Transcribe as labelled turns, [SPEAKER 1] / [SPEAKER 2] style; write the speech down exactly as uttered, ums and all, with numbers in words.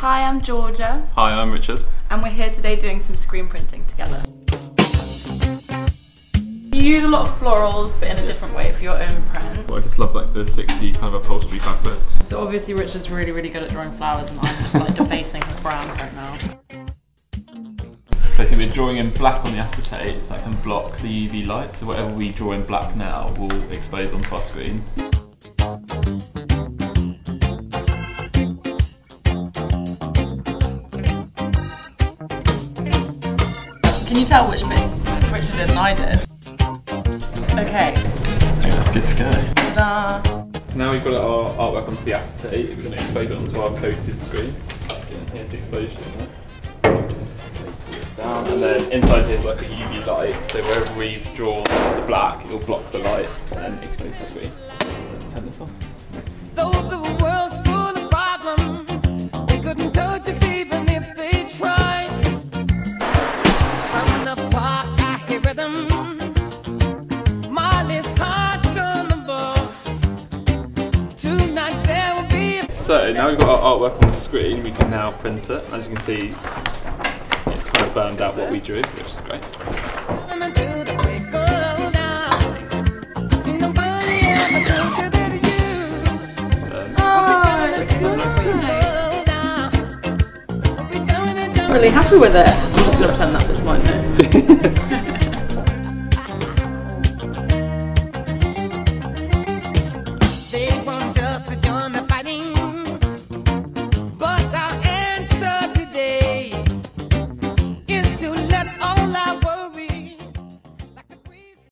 [SPEAKER 1] Hi, I'm Georgia.
[SPEAKER 2] Hi, I'm Richard.
[SPEAKER 1] And we're here today doing some screen printing together. You use a lot of florals, but in a different way for your own print.
[SPEAKER 2] Well, I just love like the sixties kind of upholstery fabrics.
[SPEAKER 1] So obviously Richard's really, really good at drawing flowers, and I'm just like defacing his brand right now.
[SPEAKER 2] Basically, we're drawing in black on the acetate, so that can block the U V light. So whatever we draw in black now will expose onto our screen.
[SPEAKER 1] Can you tell which bit Richard did and I did? Okay.
[SPEAKER 2] Okay, that's good to go.
[SPEAKER 1] Ta-da!
[SPEAKER 2] So now we've got our artwork onto the acetate, we're going to expose it onto our coated screen. Here's the exposure. Pull this down, and then inside here's like a U V light, so wherever we've drawn the black, it'll block the light and expose the screen. So let's turn this on.
[SPEAKER 3] Though the world's full of problems, they couldn't touch us even if they tried. From the park, I hear rhythms. Mine is hard on the books. Tonight there will be.
[SPEAKER 2] So now we've got our artwork on the screen, we can now print it. As you can see, it's kind of burned out what we drew, which is great.
[SPEAKER 1] Really happy with it. I'm just going to pretend that was mine now.